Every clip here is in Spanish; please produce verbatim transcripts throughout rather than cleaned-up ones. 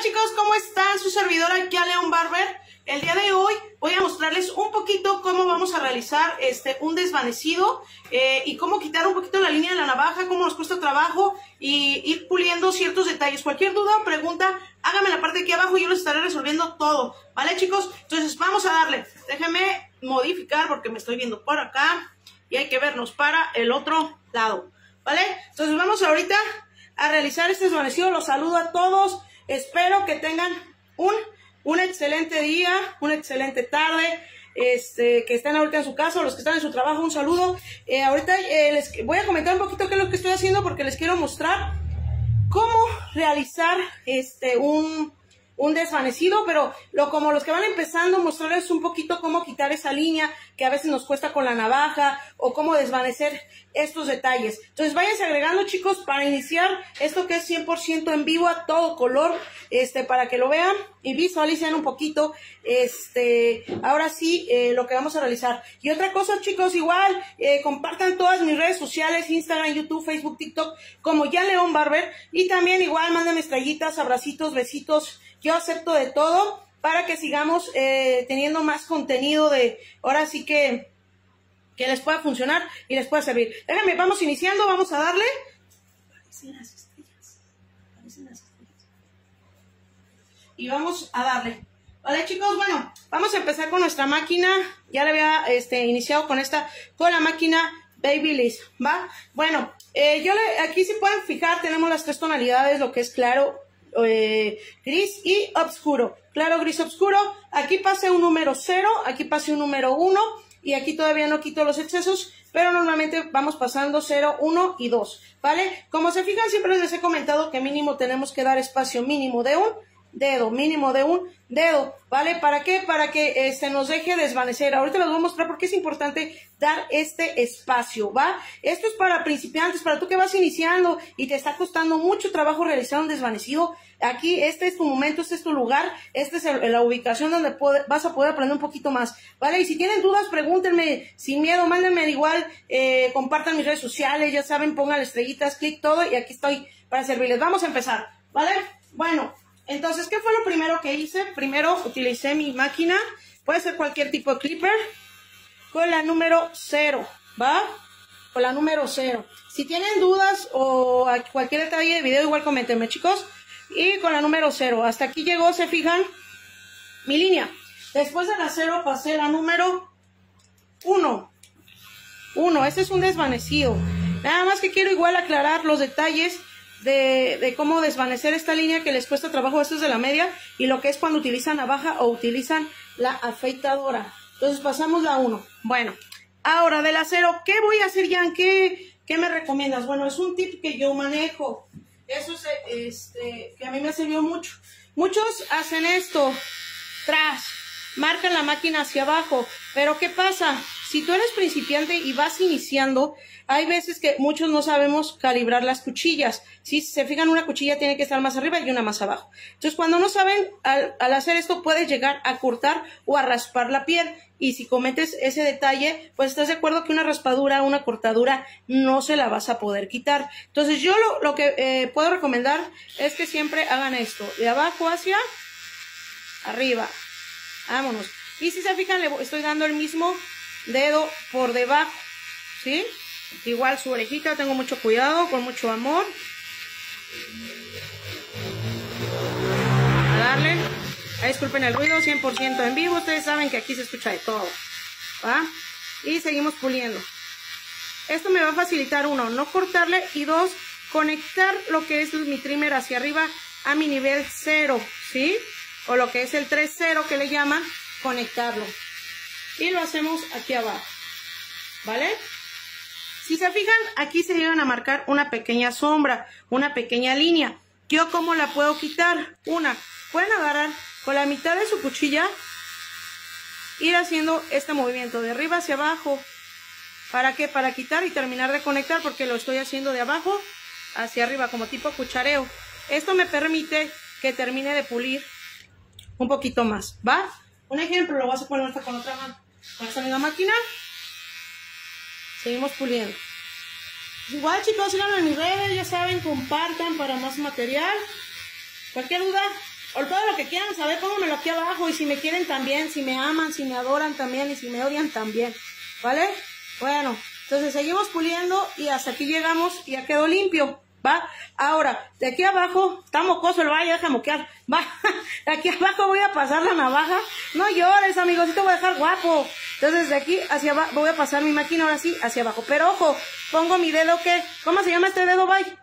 chicos, ¿cómo están? Su servidora aquí a León Barber. El día de hoy voy a mostrarles un poquito cómo vamos a realizar este un desvanecido eh, y cómo quitar un poquito la línea de la navaja, cómo nos cuesta trabajo y ir puliendo ciertos detalles. Cualquier duda o pregunta, háganme en la parte de aquí abajo y yo les estaré resolviendo todo, ¿vale, chicos? Entonces vamos a darle. Déjenme modificar porque me estoy viendo por acá y hay que vernos para el otro lado, ¿vale? Entonces vamos ahorita a realizar este desvanecido. Los saludo a todos. Espero que tengan un, un excelente día, una excelente tarde, este, que estén ahorita en su casa, o los que están en su trabajo, un saludo. Eh, ahorita eh, les voy a comentar un poquito qué es lo que estoy haciendo porque les quiero mostrar cómo realizar este un, un desvanecido, pero lo, como los que van empezando, mostrarles un poquito cómo quitar esa línea que a veces nos cuesta con la navaja o cómo desvanecer estos detalles. Entonces váyanse agregando, chicos, para iniciar esto que es cien por ciento en vivo a todo color, este, para que lo vean y visualicen un poquito, este, ahora sí, eh, lo que vamos a realizar. Y otra cosa, chicos, igual, eh, compartan todas mis redes sociales, Instagram, YouTube, Facebook, TikTok, como ya León Barber, y también igual manden estrellitas, abracitos, besitos, yo acepto de todo, para que sigamos eh, teniendo más contenido de, ahora sí que, que les pueda funcionar y les pueda servir. Déjenme, vamos iniciando, vamos a darle. Aparecen las estrellas, aparecen las estrellas. Y vamos a darle. Vale, chicos, bueno, vamos a empezar con nuestra máquina. Ya le había este, iniciado con esta, con la máquina Babyliss, ¿va? Bueno, eh, yo le, aquí si pueden fijar, tenemos las tres tonalidades, lo que es claro, Eh, gris y oscuro. Claro, gris, oscuro. Aquí pase un número cero, aquí pase un número uno y aquí todavía no quito los excesos, pero normalmente vamos pasando cero, uno y dos, ¿vale? Como se fijan, siempre les he comentado que mínimo tenemos que dar espacio mínimo de un dedo, mínimo de un dedo, ¿vale? ¿Para qué? Para que eh, se nos deje desvanecer. Ahorita les voy a mostrar por qué es importante dar este espacio, ¿va? Esto es para principiantes, para tú que vas iniciando y te está costando mucho trabajo realizar un desvanecido. Aquí, este es tu momento, este es tu lugar, esta es el, la ubicación donde puede, vas a poder aprender un poquito más, ¿vale? Y si tienen dudas, pregúntenme sin miedo, mándenme igual, eh, compartan mis redes sociales, ya saben, pongan estrellitas, clic, todo, y aquí estoy para servirles. Vamos a empezar, ¿vale? Bueno, entonces, ¿qué fue lo primero que hice? Primero utilicé mi máquina, puede ser cualquier tipo de clipper, con la número cero, ¿va? Con la número cero. Si tienen dudas o cualquier detalle de video, igual coméntenme, chicos. Y con la número cero. Hasta aquí llegó, se fijan, mi línea. Después de la cero pasé la número uno. uno, este es un desvanecido. Nada más que quiero igual aclarar los detalles De, de cómo desvanecer esta línea que les cuesta trabajo. Esto es de la media y lo que es cuando utilizan navaja o utilizan la afeitadora. Entonces pasamos la uno. Bueno, ahora de la cero, ¿qué voy a hacer, Jan? ¿Qué, qué me recomiendas? Bueno, es un tip que yo manejo. Eso es este, que a mí me sirvió mucho. Muchos hacen esto, tras, marcan la máquina hacia abajo. Pero ¿qué pasa? Si tú eres principiante y vas iniciando, hay veces que muchos no sabemos calibrar las cuchillas. Si se fijan, una cuchilla tiene que estar más arriba y una más abajo. Entonces, cuando no saben, al, al hacer esto puedes llegar a cortar o a raspar la piel. Y si cometes ese detalle, pues estás de acuerdo que una raspadura, una cortadura, no se la vas a poder quitar. Entonces, yo lo, lo que eh, puedo recomendar es que siempre hagan esto. De abajo hacia arriba. Vámonos. Y si se fijan, le estoy dando el mismo dedo por debajo, ¿sí? Igual su orejita, tengo mucho cuidado, con mucho amor. A darle. Ahí, disculpen el ruido, cien por ciento en vivo. Ustedes saben que aquí se escucha de todo, ¿va? Y seguimos puliendo. Esto me va a facilitar, uno, no cortarle, y dos, conectar lo que es mi trimmer hacia arriba a mi nivel cero, ¿sí? O lo que es el tres cero que le llaman, conectarlo. Y lo hacemos aquí abajo, ¿vale? Si se fijan, aquí se llegan a marcar una pequeña sombra, una pequeña línea. ¿Yo cómo la puedo quitar? Una, pueden agarrar con la mitad de su cuchilla, ir haciendo este movimiento de arriba hacia abajo. ¿Para qué? Para quitar y terminar de conectar, porque lo estoy haciendo de abajo hacia arriba, como tipo cuchareo. Esto me permite que termine de pulir un poquito más, ¿va? Un ejemplo, lo vas a poner con otra mano. Con esta misma máquina. Seguimos puliendo. Igual, chicos, síganme en mis redes, ya saben, compartan para más material. Cualquier duda, O todo lo que quieran saber, pónganmelo aquí abajo. Y si me quieren también, si me aman, si me adoran también y si me odian también. ¿Vale? Bueno, entonces seguimos puliendo y hasta aquí llegamos y ya quedó limpio. ¿Va? Ahora, de aquí abajo, está mocoso el valle, deja moquear. Va, de aquí abajo voy a pasar la navaja. No llores, amigos, sí te voy a dejar guapo. Entonces, de aquí hacia abajo, voy a pasar mi máquina ahora sí, hacia abajo. Pero ojo, pongo mi dedo, ¿qué? ¿Cómo se llama este dedo, bye?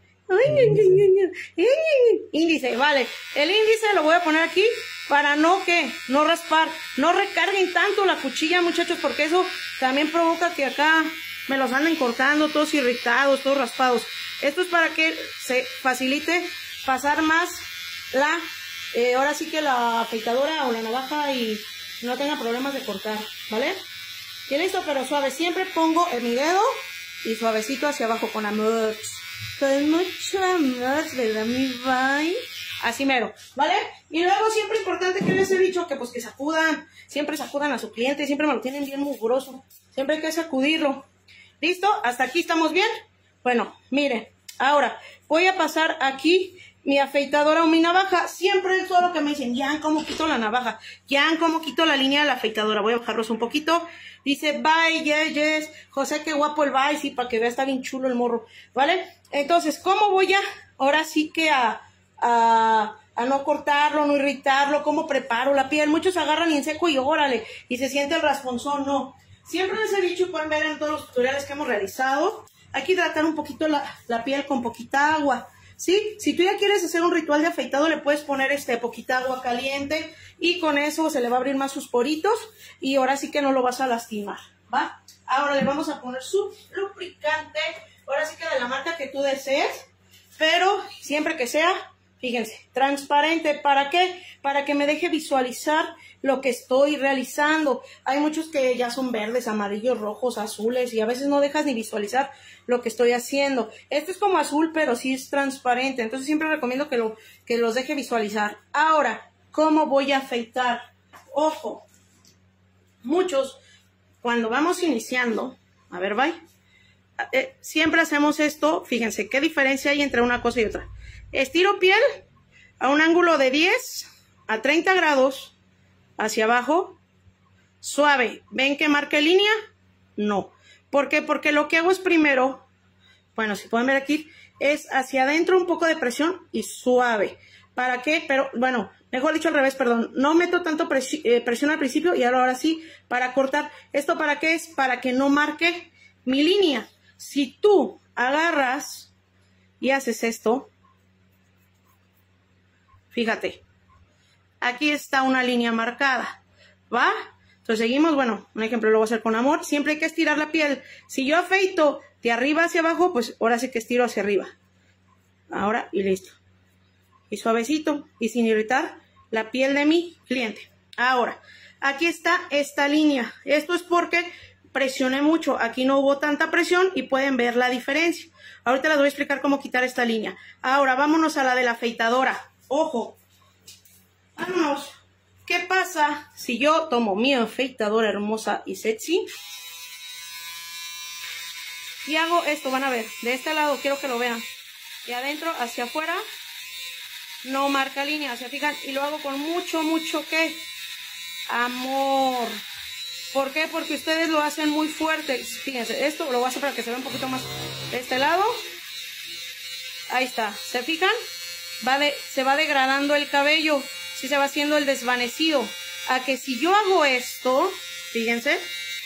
Índice, vale. El índice lo voy a poner aquí para no que no raspar. No recarguen tanto la cuchilla, muchachos, porque eso también provoca que acá me los anden cortando, todos irritados, todos raspados. Esto es para que se facilite pasar más la, eh, ahora sí que la afeitadora o la navaja y no tenga problemas de cortar, ¿vale? Y listo, pero suave. Siempre pongo en mi dedo y suavecito hacia abajo con amor. Con mucho amor, ¿verdad, mi bye? Así mero, ¿vale? Y luego siempre importante que les he dicho que pues que sacudan, siempre sacudan a su cliente, siempre me lo tienen bien mugroso, siempre hay que sacudirlo. ¿Listo? ¿Hasta aquí estamos bien? Bueno, miren, ahora voy a pasar aquí mi afeitadora o mi navaja. Siempre es todo lo que me dicen, Jan, ¿cómo quito la navaja? Jan, ¿cómo quito la línea de la afeitadora? Voy a bajarlos un poquito. Dice, bye, yes, yes. José, qué guapo el bye, sí, para que vea, está bien chulo el morro, ¿vale? Entonces, ¿cómo voy a, ahora sí que a, a, a no cortarlo, no irritarlo? ¿Cómo preparo la piel? Muchos agarran y en seco y órale, y se siente el rasponzón, no. Siempre les he dicho, pueden ver en todos los tutoriales que hemos realizado, hay que hidratar un poquito la, la piel con poquita agua, ¿sí? Si tú ya quieres hacer un ritual de afeitado, le puedes poner este poquita agua caliente y con eso se le va a abrir más sus poritos y ahora sí que no lo vas a lastimar, ¿va? Ahora le vamos a poner su lubricante, ahora sí que de la marca que tú desees, pero siempre que sea, fíjense, transparente. ¿Para qué? Para que me deje visualizar lo que estoy realizando. Hay muchos que ya son verdes, amarillos, rojos, azules y a veces no dejas ni visualizar lo que estoy haciendo. Este es como azul, pero sí es transparente. Entonces siempre recomiendo que, lo, que los deje visualizar. Ahora, ¿cómo voy a afeitar? Ojo, muchos cuando vamos iniciando, a ver, bye, eh, siempre hacemos esto. Fíjense qué diferencia hay entre una cosa y otra. Estiro piel a un ángulo de diez a treinta grados hacia abajo, suave. ¿Ven que marque línea? No. ¿Por qué? Porque lo que hago es primero, bueno, si pueden ver aquí, es hacia adentro un poco de presión y suave. ¿Para qué? Pero, bueno, mejor dicho al revés, perdón. No meto tanto presi eh, presión al principio y ahora, ahora sí, para cortar. ¿Esto para qué es? Para que no marque mi línea. Si tú agarras y haces esto, fíjate, aquí está una línea marcada, ¿va? Entonces seguimos, bueno, un ejemplo lo voy a hacer con amor. Siempre hay que estirar la piel. Si yo afeito de arriba hacia abajo, pues ahora sí que estiro hacia arriba. Ahora y listo. Y suavecito y sin irritar la piel de mi cliente. Ahora, aquí está esta línea. Esto es porque presioné mucho. Aquí no hubo tanta presión y pueden ver la diferencia. Ahorita les voy a explicar cómo quitar esta línea. Ahora, vámonos a la de la afeitadora. Ojo. Vámonos. ¿Qué pasa si yo tomo mi afeitadora hermosa y sexy y hago esto? Van a ver, de este lado quiero que lo vean. Y adentro hacia afuera no marca línea, ¿se fijan? Y lo hago con mucho, mucho, ¿qué? Amor. ¿Por qué? Porque ustedes lo hacen muy fuerte. Fíjense, esto lo voy a hacer para que se vea un poquito más de este lado. Ahí está, ¿se fijan? Va de, se va degradando el cabello. Sí se va haciendo el desvanecido. A que si yo hago esto, fíjense.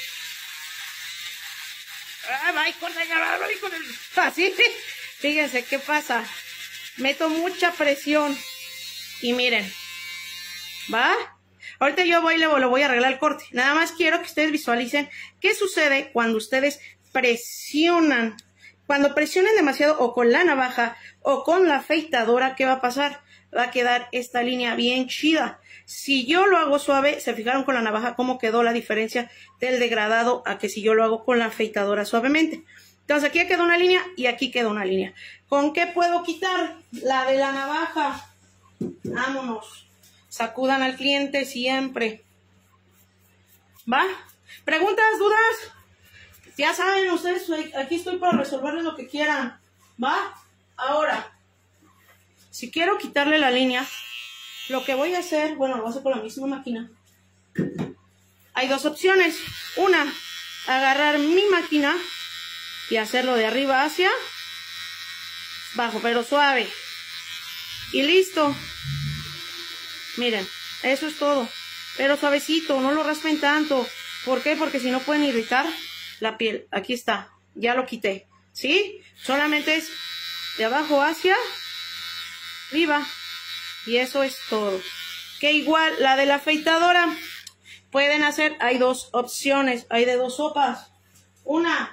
Así, fíjense qué pasa. Meto mucha presión. Y miren. ¿Va? Ahorita yo voy y le lo voy a arreglar el corte. Nada más quiero que ustedes visualicen qué sucede cuando ustedes presionan. Cuando presionen demasiado o con la navaja o con la afeitadora, ¿qué va a pasar? Va a quedar esta línea bien chida. Si yo lo hago suave, ¿se fijaron con la navaja cómo quedó la diferencia del degradado a que si yo lo hago con la afeitadora suavemente? Entonces aquí quedó una línea y aquí quedó una línea. ¿Con qué puedo quitar? La de la navaja. Vámonos. Sacudan al cliente siempre. ¿Va? ¿Preguntas, dudas? Ya saben ustedes, aquí estoy para resolverles lo que quieran. ¿Va? Ahora, si quiero quitarle la línea, lo que voy a hacer, bueno, lo voy a hacer con la misma máquina. Hay dos opciones. Una, agarrar mi máquina y hacerlo de arriba hacia abajo, pero suave. Y listo. Miren, eso es todo. Pero suavecito, no lo raspen tanto. ¿Por qué? Porque si no pueden irritar la piel. Aquí está, ya lo quité. ¿Sí? Solamente es de abajo hacia arriba. Y eso es todo. Que igual, la de la afeitadora, pueden hacer, hay dos opciones, hay de dos sopas. Una,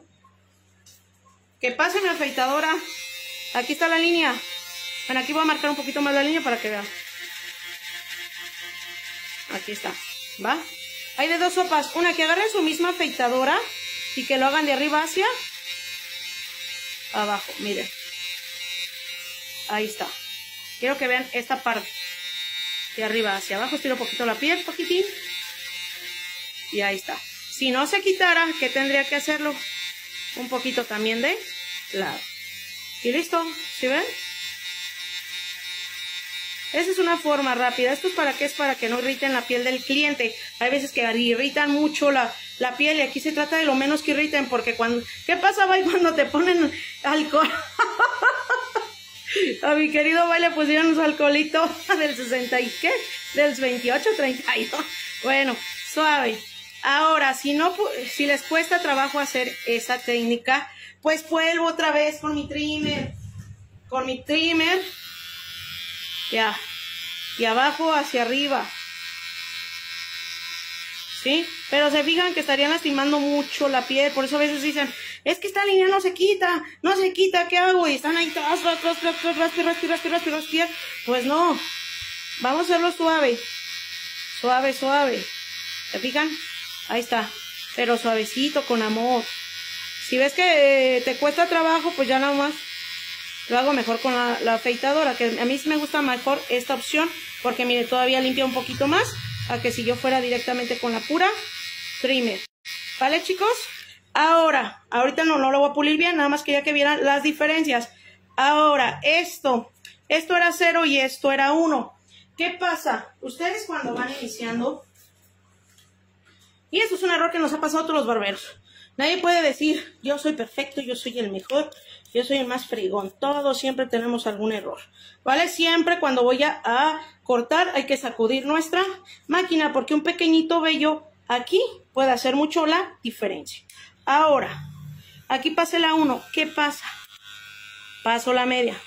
que pase mi afeitadora. Aquí está la línea. Bueno, aquí voy a marcar un poquito más la línea para que vean. Aquí está, ¿va? Hay de dos sopas. Una, que agarren su misma afeitadora y que lo hagan de arriba hacia abajo. Miren. Ahí está. Quiero que vean esta parte. De arriba hacia abajo. Estiro un poquito la piel, poquitín. Y ahí está. Si no se quitara, ¿qué tendría que hacerlo? Un poquito también de lado. Y listo. ¿Sí ven? Esa es una forma rápida. ¿Esto es para qué? Es para que no irriten la piel del cliente. Hay veces que irritan mucho la, la piel y aquí se trata de lo menos que irriten, porque cuando... ¿Qué pasa, Bay, cuando te ponen alcohol? A mi querido Bay le pusieron su alcoholito del sesenta y ¿qué? Del veintiocho, treinta y dos. Bueno, suave. Ahora, si no, si les cuesta trabajo hacer esa técnica, pues vuelvo otra vez con mi trimmer. Con mi trimmer. Ya, y abajo hacia arriba, ¿sí? Pero se fijan que estarían lastimando mucho la piel, por eso a veces dicen, es que esta línea no se quita, no se quita, ¿qué hago? Y están ahí, tras, tras, tras, tras, tras, raspi, raspi, raspi, raspi, raspi. Pues no, vamos a hacerlo suave, suave, suave, ¿se fijan? Ahí está, pero suavecito, con amor. Si ves que eh, te cuesta trabajo, pues ya nada más lo hago mejor con la, la afeitadora, que a mí sí me gusta mejor esta opción, porque mire, todavía limpia un poquito más, a que si yo fuera directamente con la pura trimmer. ¿Vale, chicos? Ahora, ahorita no, no lo voy a pulir bien, nada más quería que vieran las diferencias. Ahora, esto, esto era cero y esto era uno. ¿Qué pasa? Ustedes cuando van iniciando, y esto es un error que nos ha pasado a todos los barberos, nadie puede decir, yo soy perfecto, yo soy el mejor, yo soy el más fregón. Todos siempre tenemos algún error, ¿vale? Siempre cuando voy a, a cortar hay que sacudir nuestra máquina, porque un pequeñito vello aquí puede hacer mucho la diferencia. Ahora, aquí pasé la uno. ¿Qué pasa? Paso la media.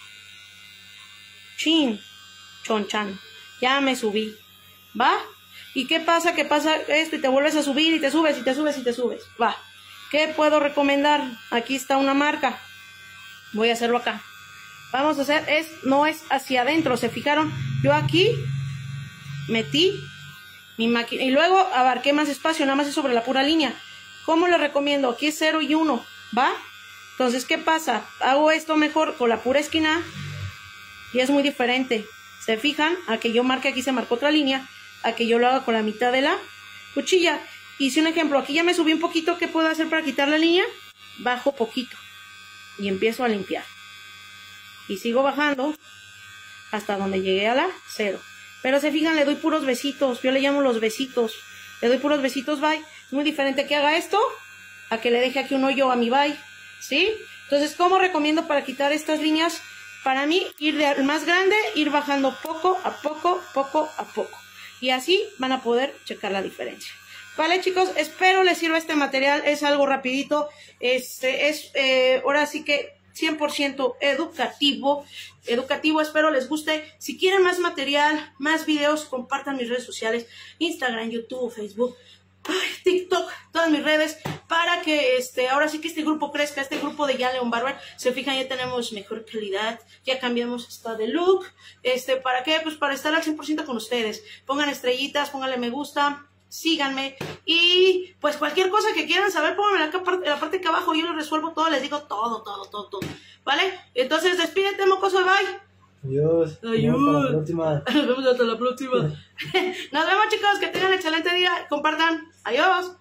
Chin, chon chan. Ya me subí, ¿va? ¿Y qué pasa? Que pasa esto y te vuelves a subir y te subes y te subes y te subes, va. ¿Qué puedo recomendar? Aquí está una marca. Voy a hacerlo acá. Vamos a hacer, es no es hacia adentro, ¿se fijaron? Yo aquí metí mi máquina y luego abarqué más espacio, nada más es sobre la pura línea. ¿Cómo les recomiendo? Aquí es cero y uno, ¿va? Entonces, ¿qué pasa? Hago esto mejor con la pura esquina y es muy diferente. ¿Se fijan? A que yo marque, aquí se marcó otra línea, a que yo lo haga con la mitad de la cuchilla. Hice un ejemplo, aquí ya me subí un poquito, ¿qué puedo hacer para quitar la línea? Bajo poquito y empiezo a limpiar. Y sigo bajando hasta donde llegué a la cero. Pero se fijan, le doy puros besitos, yo le llamo los besitos. Le doy puros besitos, bye. Es muy diferente que haga esto a que le deje aquí un hoyo a mi bye, ¿sí? Entonces, ¿cómo recomiendo para quitar estas líneas? Para mí, ir de al más grande, ir bajando poco a poco, poco a poco. Y así van a poder checar la diferencia. Vale, chicos, espero les sirva este material. Es algo rapidito. Este es, eh, ahora sí que cien por ciento educativo. Educativo, espero les guste. Si quieren más material, más videos, compartan mis redes sociales. Instagram, YouTube, Facebook, ay, TikTok, todas mis redes. Para que este, ahora sí que este grupo crezca. Este grupo de Ya León Barber. Se fijan, ya tenemos mejor calidad. Ya cambiamos hasta de look. Este, ¿para qué? Pues para estar al cien por ciento con ustedes. Pongan estrellitas, pónganle me gusta. Síganme y pues cualquier cosa que quieran saber, pónganme acá en la parte de acá abajo, yo lo resuelvo todo, les digo todo, todo, todo, todo, ¿vale? Entonces despídete, mocoso, bye. Adiós. Adiós. Nos vemos hasta la próxima. Nos vemos hasta la próxima. Nos vemos, chicos, que tengan un excelente día, compartan, adiós.